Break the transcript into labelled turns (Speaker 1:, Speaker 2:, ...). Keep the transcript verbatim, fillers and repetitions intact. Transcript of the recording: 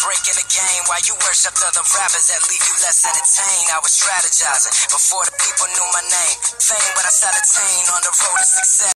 Speaker 1: breaking the game while you worship the other rappers that leave you less entertained. I was strategizing before the people knew my name. Fame, but I started attain on the road to success.